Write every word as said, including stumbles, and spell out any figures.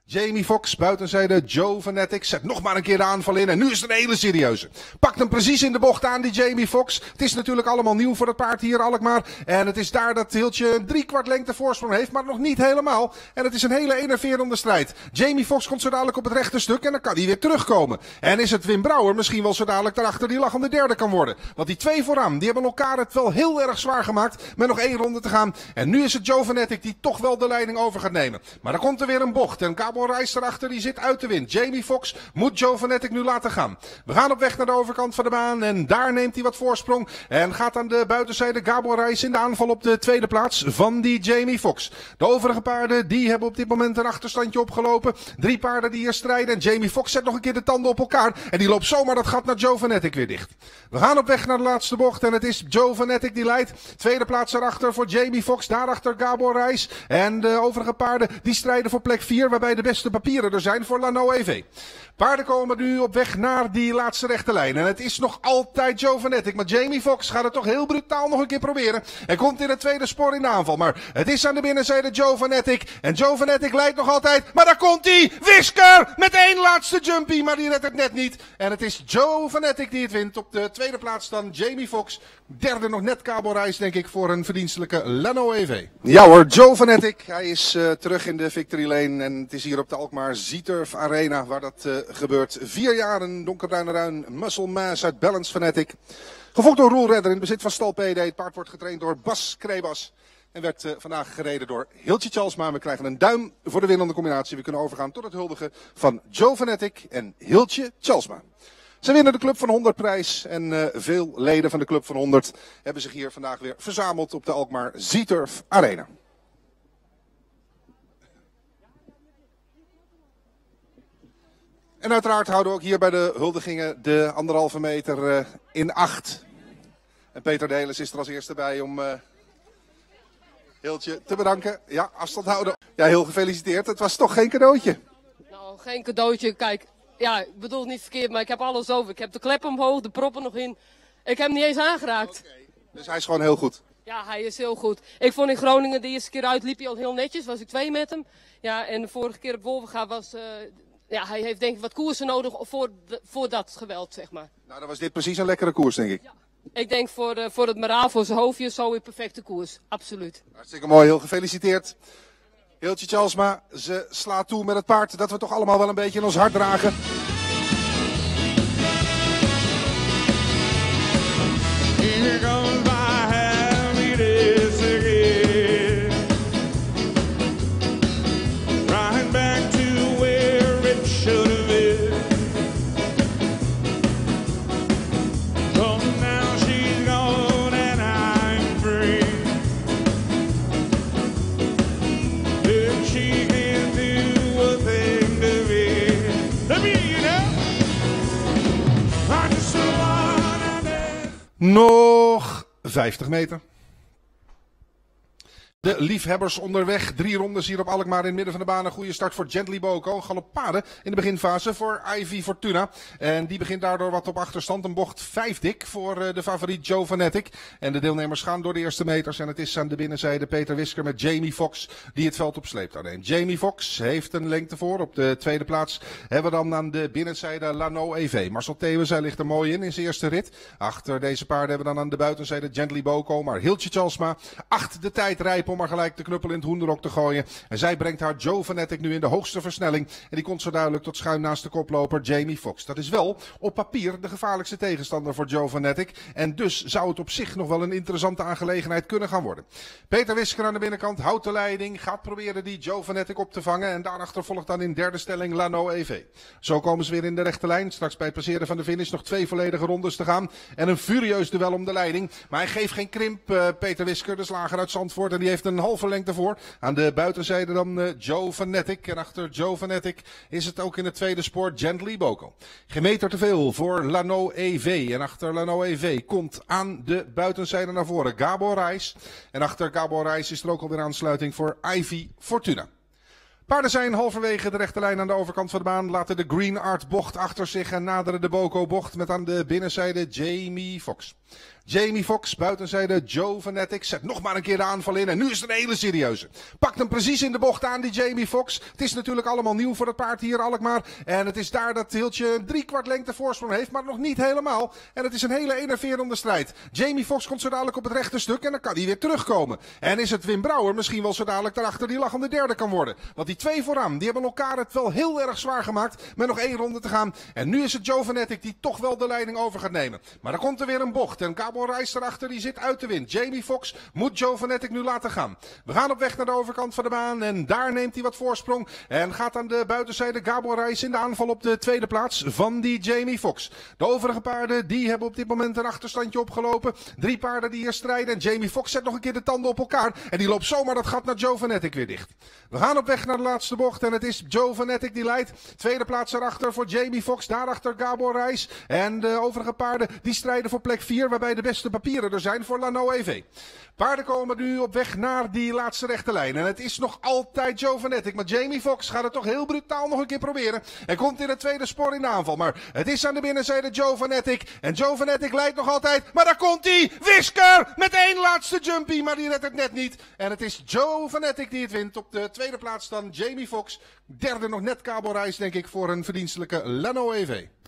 Jamie Foxx, buitenzijde Joe Vanetic, zet nog maar een keer de aanval in en nu is het een hele serieuze. Pakt hem precies in de bocht aan, die Jamie Foxx. Het is natuurlijk allemaal nieuw voor het paard hier, Alkmaar. En het is daar dat Hiltje een drie kwart lengte voorsprong heeft, maar nog niet helemaal. En het is een hele enerverende strijd. Jamie Foxx komt zo dadelijk op het rechte stuk en dan kan hij weer terugkomen. En is het Wim Brouwer misschien wel zo dadelijk daarachter die lachende derde kan worden. Want die twee vooraan, die hebben elkaar het wel heel erg zwaar gemaakt met nog één ronde te gaan. En nu is het Joe Vanetic die toch wel de leiding over gaat nemen. Maar dan komt er weer een bocht en Gabor Reis erachter, die zit uit de wind. Jamie Foxx moet Joe Vanetic nu laten gaan. We gaan op weg naar de overkant van de baan en daar neemt hij wat voorsprong. En gaat aan de buitenzijde Gabor Reis in de aanval op de tweede plaats van die Jamie Foxx. De overige paarden die hebben op dit moment een achterstandje opgelopen. Drie paarden die hier strijden en Jamie Foxx zet nog een keer de tanden op elkaar. En die loopt zomaar dat gat naar Joe Vanetic weer dicht. We gaan op weg naar de laatste bocht en het is Joe Vanetic die leidt. Tweede plaats erachter voor Jamie Foxx, daarachter Gabor Reis. En de overige paarden die strijden voor plek vier, waarbij de beste papieren er zijn voor Lano E V. Paarden komen nu op weg naar die laatste rechte lijn. En het is nog altijd Joe Vanetic. Maar Jamie Foxx gaat het toch heel brutaal nog een keer proberen. Hij komt in het tweede spoor in de aanval. Maar het is aan de binnenzijde Joe Vanetic. En Joe Vanetic leidt nog altijd. Maar daar komt hij! Whisker! Met één laatste jumpy. Maar die redt het net niet. En het is Joe Vanetic die het wint. Op de tweede plaats dan Jamie Foxx. Derde nog net Gabor Reis, denk ik, voor een verdienstelijke Lano E V. Ja hoor, Joe Vanetic. Hij is uh, terug in de Victory Lane. En het is hier op de Alkmaar Z-Turf Arena waar dat uh, gebeurt. Vier jaar een donkerbruine ruin Muscle Mass uit Balance Vanetic. Gevolgd door Roel Redder in bezit van Stal P D. Het paard wordt getraind door Bas Krebas. En werd uh, vandaag gereden door Hiltje Tjalsma. We krijgen een duim voor de winnende combinatie. We kunnen overgaan tot het huldigen van Joe Vanetic en Hiltje Tjalsma. Ze winnen de Club van honderd prijs en uh, veel leden van de Club van honderd hebben zich hier vandaag weer verzameld op de Alkmaar Z-Turf Arena. En uiteraard houden we ook hier bij de huldigingen de anderhalve meter uh, in acht. En Peter Delis is er als eerste bij om uh, Hiltje te bedanken. Ja, afstand houden. Ja, heel gefeliciteerd. Het was toch geen cadeautje? Nou, geen cadeautje. Kijk, ja, ik bedoel het niet verkeerd, maar ik heb alles over. Ik heb de klep omhoog, de proppen nog in. Ik heb hem niet eens aangeraakt. Okay. Dus hij is gewoon heel goed? Ja, hij is heel goed. Ik vond in Groningen de eerste keer uit, liep hij al heel netjes. Was ik twee met hem. Ja, en de vorige keer op Wolvenga was... Uh, Ja, hij heeft denk ik wat koersen nodig voor, de, voor dat geweld, zeg maar. Nou, dan was dit precies een lekkere koers, denk ik. Ja, ik denk voor, uh, voor het moraal, voor zijn hoofdje, zo een perfecte koers. Absoluut. Hartstikke mooi, heel gefeliciteerd. Hiltje Tjalsma, ze slaat toe met het paard dat we toch allemaal wel een beetje in ons hart dragen. Here goes my happiness again. Right back to should have been. But now she's gone and I'm free. If she can do a thing to me, let me, you know, I just wanna dance. Nog vijftig meter. De liefhebbers onderweg. Drie rondes hier op Alkmaar in het midden van de baan. Een goede start voor Gently Boko. Galopade in de beginfase voor Ivy Fortuna. En die begint daardoor wat op achterstand. Een bocht vijf dik voor uh, de favoriet Joe Vanetic. En de deelnemers gaan door de eerste meters. En het is aan de binnenzijde Peter Whisker met Jamie Foxx die het veld op sleeptouw neemt. Jamie Foxx heeft een lengte voor. Op de tweede plaats hebben we dan aan de binnenzijde Lano E V. Marcel Theeuwens, hij ligt er mooi in in zijn eerste rit. Achter deze paarden hebben we dan aan de buitenzijde Gently Boko. Maar Hiltje Tjalsma acht de tijd rijp om maar gelijk de knuppel in het hoenderhok te gooien. En zij brengt haar Joe Vanetic nu in de hoogste versnelling. En die komt zo duidelijk tot schuin naast de koploper Jamie Foxx. Dat is wel op papier de gevaarlijkste tegenstander voor Joe Vanetic. En dus zou het op zich nog wel een interessante aangelegenheid kunnen gaan worden. Peter Whisker aan de binnenkant houdt de leiding. Gaat proberen die Joe Vanetic op te vangen. En daarachter volgt dan in derde stelling Lano E V. Zo komen ze weer in de rechte lijn. Straks bij het passeren van de finish nog twee volledige rondes te gaan. En een furieus duel om de leiding. Maar hij geeft geen krimp, uh, Peter Whisker, de slager uit Zandvoort. En die heeft een halve lengte voor. Aan de buitenzijde dan uh, Joe Vanetic. En achter Joe Vanetic is het ook in het tweede spoor Gently Boko. Geen meter te veel voor Lano E V. En achter Lano E V komt aan de buitenzijde naar voren Gabor Reis. En achter Gabor Reis is er ook alweer aansluiting voor Ivy Fortuna. Paarden zijn halverwege de rechte lijn aan de overkant van de baan. Laten de Green Art bocht achter zich en naderen de Boko bocht met aan de binnenzijde Jamie Foxx. Jamie Foxx, buitenzijde Joe Vanetic, zet nog maar een keer de aanval in. En nu is het een hele serieuze. Pakt hem precies in de bocht aan, die Jamie Foxx. Het is natuurlijk allemaal nieuw voor het paard hier, Alkmaar. En het is daar dat Hiltje een drie kwart lengte voorsprong heeft, maar nog niet helemaal. En het is een hele enerverende strijd. Jamie Foxx komt zo dadelijk op het rechte stuk en dan kan hij weer terugkomen. En is het Wim Brouwer misschien wel zo dadelijk daarachter die lachende derde kan worden. Want die twee vooraan, die hebben elkaar het wel heel erg zwaar gemaakt met nog één ronde te gaan. En nu is het Joe Vanetic die toch wel de leiding over gaat nemen. Maar dan komt er weer een bocht en Gabor Reis erachter, die zit uit de wind. Jamie Foxx moet Joe Vanetic nu laten gaan. We gaan op weg naar de overkant van de baan en daar neemt hij wat voorsprong. En gaat aan de buitenzijde Gabor Reis in de aanval op de tweede plaats van die Jamie Foxx. De overige paarden die hebben op dit moment een achterstandje opgelopen. Drie paarden die hier strijden en Jamie Foxx zet nog een keer de tanden op elkaar. En die loopt zomaar dat gat naar Joe Vanetic weer dicht. We gaan op weg naar de laatste bocht en het is Joe Vanetic die leidt. Tweede plaats erachter voor Jamie Foxx, daarachter Gabor Reis. En de overige paarden die strijden voor plek vier, waarbij de beste papieren er zijn voor Lano E V. Paarden komen nu op weg naar die laatste rechte lijn. En het is nog altijd Joe Vanetic. Maar Jamie Foxx gaat het toch heel brutaal nog een keer proberen. Hij komt in het tweede spoor in de aanval. Maar het is aan de binnenzijde Joe Vanetic. En Joe Vanetic leidt nog altijd. Maar daar komt hij! Whisker! Met één laatste jumpy. Maar die redt het net niet. En het is Joe Vanetic die het wint. Op de tweede plaats dan Jamie Foxx. Derde nog net Gabor Reis denk ik voor een verdienstelijke Lano E V.